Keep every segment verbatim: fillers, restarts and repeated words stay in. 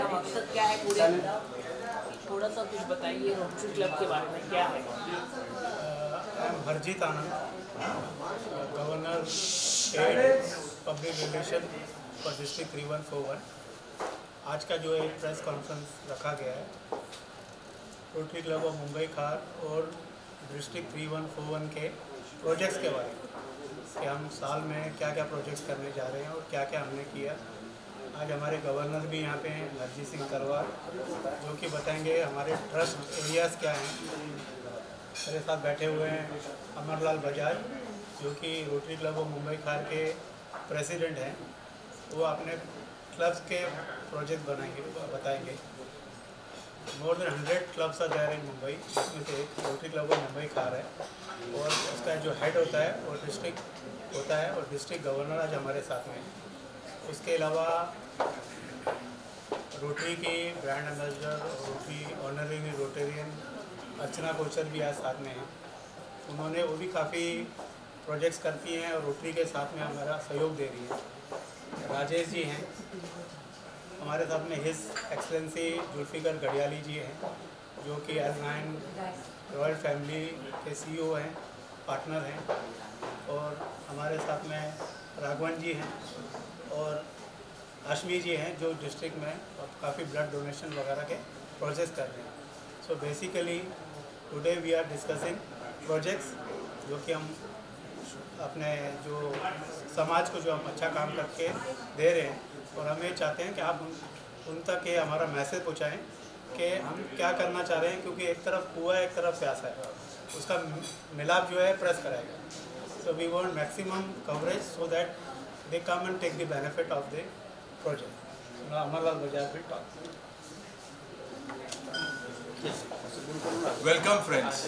मकसद क्या है पूरे, थोड़ा सा कुछ बताइए रोटरी क्लब के बारे में, क्या है? I am Harjeet Anand, governor public relation for district three one four one. आज का जो एक प्रेस कॉन्फ्रेंस रखा गया है rotary club of Mumbai Khar और district three one four one के प्रोजेक्ट्स के बारे में कि हम साल में क्या क्या प्रोजेक्ट्स करने जा रहे हैं और क्या क्या हमने किया। आज हमारे गवर्नर भी यहाँ पे हैं, हरजीत सिंह करवार, जो कि बताएंगे हमारे ट्रस्ट एरियाज़ क्या हैं। मेरे साथ बैठे हुए हैं अमरलाल बजाज, जो कि रोटरी क्लब ऑफ मुंबई खार के प्रेसिडेंट हैं। वो अपने क्लब्स के प्रोजेक्ट बनाएंगे, बताएंगे। More than hundred clubs are there in Mumbai, जिसमें से एक रोटरी क्लब ऑफ मुंबई खार है और उसका जो हेड होता है वो डिस्ट्रिक्ट होता है और डिस्ट्रिक्ट गवर्नर आज हमारे साथ में है। उसके अलावा रोटरी की brand ambassador, Rotary honorary Rotarian Archana Kochar भी आज साथ में हैं। उन्होंने वो भी काफ़ी प्रोजेक्ट्स करती हैं और रोटरी के साथ में हमारा सहयोग दे रही है। राजेश जी हैं हमारे साथ में, हिज एक्सलेंसी जुल्फिकर गढ़ियाली जी हैं, जो कि एल नाइन रॉयल फैमिली के सीईओ हैं, पार्टनर हैं। और हमारे साथ में राघवन जी हैं और अश्मी जी हैं, जो डिस्ट्रिक्ट में काफ़ी ब्लड डोनेशन वगैरह के प्रोसेस कर रहे हैं। So basically today we are discussing projects जो कि हम अपने जो समाज को जो हम अच्छा काम करके दे रहे हैं, और हम ये चाहते हैं कि आप उन, उन तक ये हमारा मैसेज पहुँचाएँ कि हम क्या करना चाह रहे हैं, क्योंकि एक तरफ कुआं है, एक तरफ प्यासा है, उसका मिलाप जो है प्रेस कराएगा। So we want maximum coverage so that they come and take the benefit of the project. Amarlal Bajaj will talk. Welcome friends.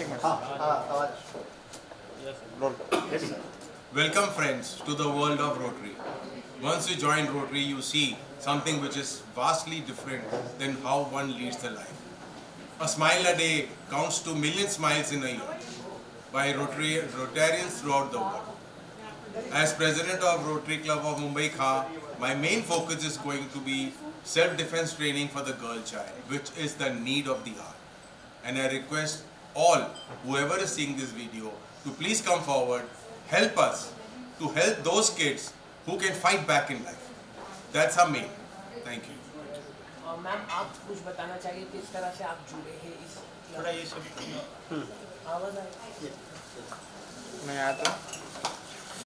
Welcome friends to the world of Rotary. Once you join Rotary, you see something which is vastly different than how one leads the life. A smile a day counts to million smiles in a year by Rotary Rotarians throughout the world. As president of Rotary Club of Mumbai Khar, my main focus is going to be self-defense training for the girl child, which is the need of the hour. And I request all, whoever is seeing this video, to please come forward, help us to help those kids who can fight back in life. That's our main. Thank you. Ma'am, आप कुछ बताना चाहिए किस तरह से आप जुड़े हैं इस थोड़ा ये सब आवाज़ आए? मैं आता